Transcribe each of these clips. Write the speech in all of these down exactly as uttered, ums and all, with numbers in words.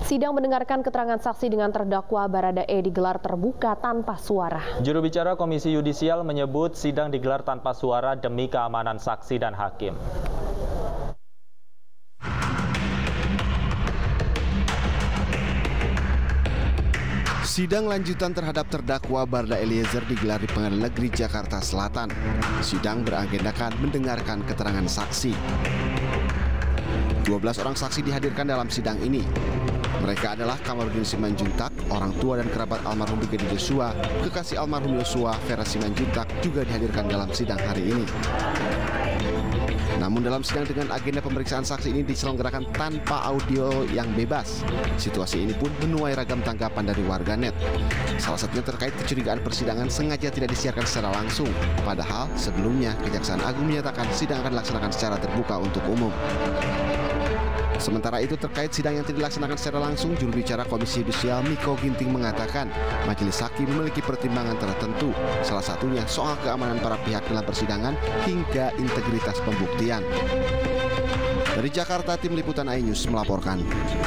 Sidang mendengarkan keterangan saksi dengan terdakwa Baradae digelar terbuka tanpa suara. Juru bicara Komisi Yudisial menyebut sidang digelar tanpa suara demi keamanan saksi dan hakim. Sidang lanjutan terhadap terdakwa Barada Eliezer digelar di Pengadilan Negeri Jakarta Selatan. Sidang beragendakan mendengarkan keterangan saksi. dua belas orang saksi dihadirkan dalam sidang ini. Mereka adalah Kamarudin Simanjuntak, orang tua dan kerabat almarhum Brigadir Joshua, kekasih almarhum Joshua, Vera Simanjuntak juga dihadirkan dalam sidang hari ini. Namun dalam sidang dengan agenda pemeriksaan saksi ini diselenggarakan tanpa audio yang bebas. Situasi ini pun menuai ragam tanggapan dari warganet. Salah satunya terkait kecurigaan persidangan sengaja tidak disiarkan secara langsung. Padahal sebelumnya Kejaksaan Agung menyatakan sidang akan dilaksanakan secara terbuka untuk umum. Sementara itu terkait sidang yang tidak dilaksanakan secara langsung, juru bicara Komisi Yudisial Miko Ginting mengatakan majelis hakim memiliki pertimbangan tertentu, salah satunya soal keamanan para pihak dalam persidangan hingga integritas pembuktian. Dari Jakarta, tim liputan iNews melaporkan.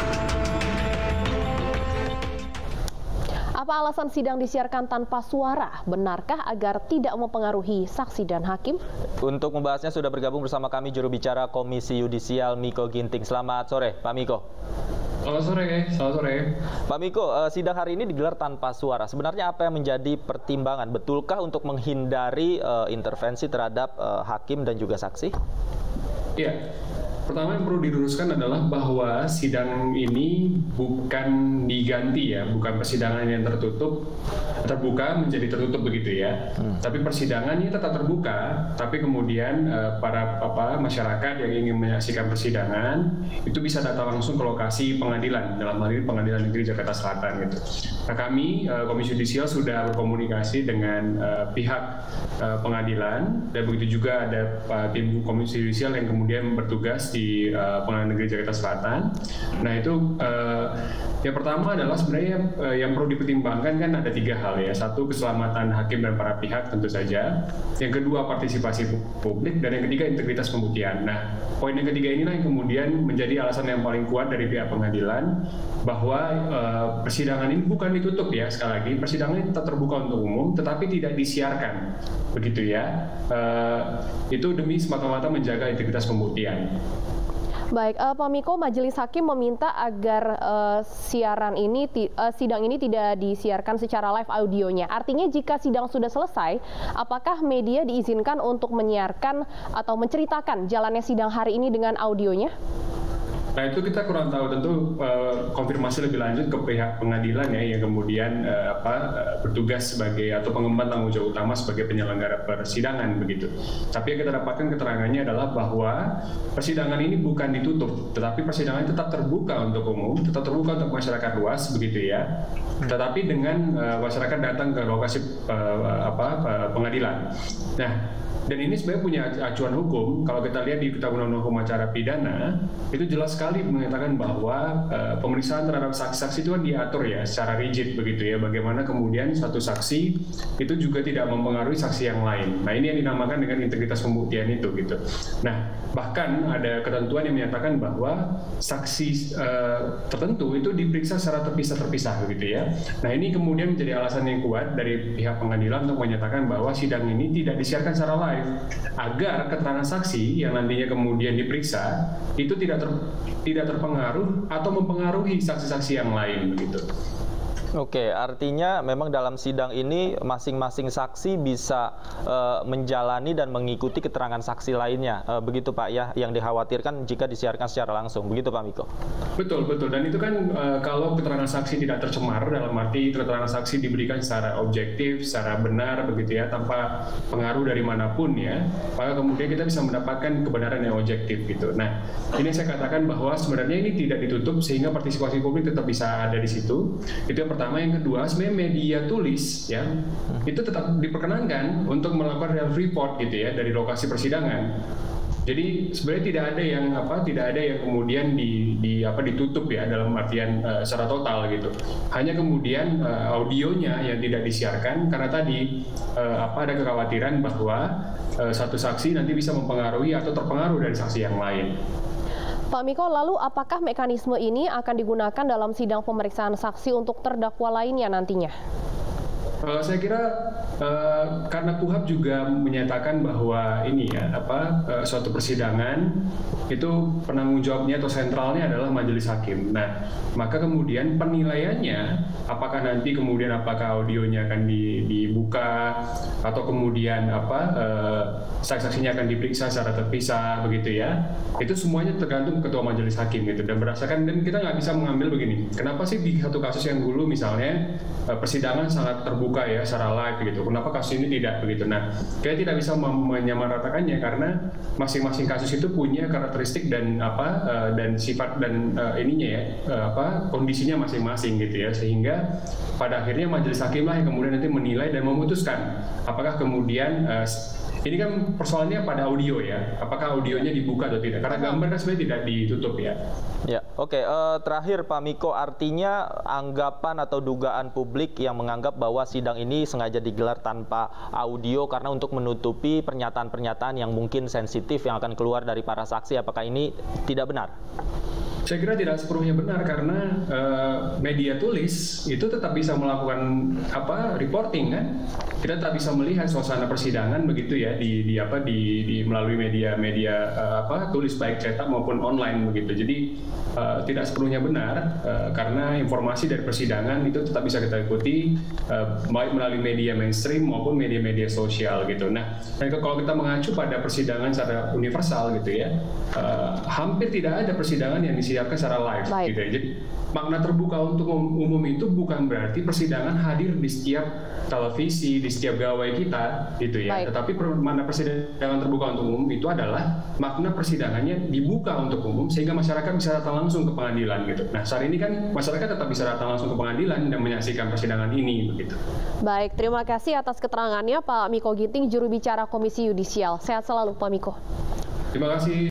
Apa alasan sidang disiarkan tanpa suara? Benarkah agar tidak mempengaruhi saksi dan hakim? Untuk membahasnya sudah bergabung bersama kami juru bicara Komisi Yudisial Miko Ginting. Selamat sore, Pak Miko. Selamat sore, selamat sore. Pak Miko, sidang hari ini digelar tanpa suara. Sebenarnya apa yang menjadi pertimbangan? Betulkah untuk menghindari uh, intervensi terhadap uh, hakim dan juga saksi? Iya. Pertama yang perlu diluruskan adalah bahwa sidang ini bukan diganti ya, bukan persidangan yang tertutup, terbuka menjadi tertutup begitu ya. Hmm. Tapi persidangannya tetap terbuka, tapi kemudian uh, para apa masyarakat yang ingin menyaksikan persidangan itu bisa datang langsung ke lokasi pengadilan, dalam hal ini Pengadilan Negeri Jakarta Selatan gitu. Nah kami uh, Komisi Yudisial sudah berkomunikasi dengan uh, pihak uh, pengadilan dan begitu juga ada uh, tim Komisi Yudisial yang kemudian bertugas di di uh, Pengadilan Negeri Jakarta Selatan. Nah itu uh, yang pertama adalah sebenarnya uh, yang perlu dipertimbangkan kan ada tiga hal ya. Satu, keselamatan hakim dan para pihak tentu saja. Yang kedua, partisipasi publik, dan yang ketiga, integritas pembuktian. Nah poin yang ketiga inilah yang kemudian menjadi alasan yang paling kuat dari pihak pengadilan bahwa uh, persidangan ini bukan ditutup ya, sekali lagi persidangan ini tetap terbuka untuk umum tetapi tidak disiarkan begitu ya. Uh, itu demi semata-mata menjaga integritas pembuktian. Baik, uh, Pak Miko, majelis hakim meminta agar uh, siaran ini, uh, sidang ini tidak disiarkan secara live audionya. Artinya jika sidang sudah selesai, apakah media diizinkan untuk menyiarkan atau menceritakan jalannya sidang hari ini dengan audionya? Nah itu kita kurang tahu, tentu uh, konfirmasi lebih lanjut ke pihak pengadilan ya yang kemudian uh, apa uh, bertugas sebagai atau pengemban tanggung jawab utama sebagai penyelenggara persidangan begitu. Tapi yang kita dapatkan keterangannya adalah bahwa persidangan ini bukan ditutup, tetapi persidangan tetap terbuka untuk umum, tetap terbuka untuk masyarakat luas begitu ya. Tetapi dengan uh, masyarakat datang ke lokasi uh, apa uh, pengadilan. Nah dan ini sebenarnya punya acuan hukum. Kalau kita lihat di Kitab Undang-Undang Hukum Acara Pidana, itu jelas sekali mengatakan bahwa uh, pemeriksaan terhadap saksi-saksi itu kan diatur ya secara rigid begitu ya. Bagaimana kemudian satu saksi itu juga tidak mempengaruhi saksi yang lain. Nah ini yang dinamakan dengan integritas pembuktian itu gitu. Nah bahkan ada ketentuan yang menyatakan bahwa saksi uh, tertentu itu diperiksa secara terpisah-terpisah begitu ya. Nah ini kemudian menjadi alasan yang kuat dari pihak pengadilan untuk menyatakan bahwa sidang ini tidak disiarkan secara live, agar keterangan saksi yang nantinya kemudian diperiksa itu tidak ter, tidak terpengaruh atau mempengaruhi saksi-saksi yang lain begitu. Oke, artinya memang dalam sidang ini masing-masing saksi bisa uh, menjalani dan mengikuti keterangan saksi lainnya, uh, begitu Pak ya, yang dikhawatirkan jika disiarkan secara langsung, begitu Pak Miko? Betul, betul, dan itu kan uh, kalau keterangan saksi tidak tercemar, dalam arti keterangan saksi diberikan secara objektif, secara benar, begitu ya, tanpa pengaruh dari manapun ya, maka kemudian kita bisa mendapatkan kebenaran yang objektif gitu. Nah, ini saya katakan bahwa sebenarnya ini tidak ditutup sehingga partisipasi publik tetap bisa ada di situ. Itu yang pertama. Yang kedua, sebenarnya media tulis ya itu tetap diperkenankan untuk melakukan real report gitu ya dari lokasi persidangan. Jadi sebenarnya tidak ada yang apa tidak ada yang kemudian di, di apa ditutup ya dalam artian uh, secara total gitu. Hanya kemudian uh, audionya yang tidak disiarkan karena tadi uh, apa ada kekhawatiran bahwa uh, satu saksi nanti bisa mempengaruhi atau terpengaruh dari saksi yang lain. Pak Miko, lalu apakah mekanisme ini akan digunakan dalam sidang pemeriksaan saksi untuk terdakwa lainnya nantinya? Uh, saya kira uh, karena K U H A P juga menyatakan bahwa ini ya apa uh, suatu persidangan itu penanggung jawabnya atau sentralnya adalah majelis hakim. Nah, maka kemudian penilaiannya apakah nanti kemudian apakah audionya akan di, dibuka atau kemudian apa uh, saksi-saksinya akan diperiksa secara terpisah begitu ya. Itu semuanya tergantung ketua majelis hakim gitu, dan berdasarkan, dan kita nggak bisa mengambil begini. Kenapa sih di satu kasus yang dulu misalnya uh, persidangan sangat terbuka buka ya secara live begitu. Kenapa kasus ini tidak begitu? Nah, kita tidak bisa menyamaratakannya karena masing-masing kasus itu punya karakteristik dan apa uh, dan sifat dan uh, ininya ya uh, apa kondisinya masing-masing gitu ya, sehingga pada akhirnya majelis hakim lah yang kemudian nanti menilai dan memutuskan apakah kemudian uh, ini kan persoalannya pada audio ya, apakah audionya dibuka atau tidak? Karena gambar kan sebenarnya tidak ditutup ya. Ya, oke. Okay. Uh, terakhir Pak Miko, artinya anggapan atau dugaan publik yang menganggap bahwa sidang ini sengaja digelar tanpa audio karena untuk menutupi pernyataan-pernyataan yang mungkin sensitif yang akan keluar dari para saksi, apakah ini tidak benar? Saya kira tidak sepenuhnya benar karena uh, media tulis itu tetap bisa melakukan apa reporting kan, kita tetap bisa melihat suasana persidangan begitu ya di, di apa di, di melalui media-media uh, apa tulis baik cetak maupun online begitu. Jadi uh, tidak sepenuhnya benar uh, karena informasi dari persidangan itu tetap bisa kita ikuti uh, baik melalui media mainstream maupun media-media sosial gitu. Nah, kalau kita mengacu pada persidangan secara universal gitu ya, uh, hampir tidak ada persidangan yang disiarkan secara live Baik. gitu ya. Jadi makna terbuka untuk umum itu bukan berarti persidangan hadir di setiap televisi, di setiap gawai kita gitu ya. Baik. Tetapi makna persidangan terbuka untuk umum itu adalah makna persidangannya dibuka untuk umum sehingga masyarakat bisa datang langsung ke pengadilan gitu. Nah, saat ini kan masyarakat tetap bisa datang langsung ke pengadilan dan menyaksikan persidangan ini begitu. Baik, terima kasih atas keterangannya Pak Miko Ginting, juru bicara Komisi Yudisial. Sehat selalu Pak Miko. Terima kasih.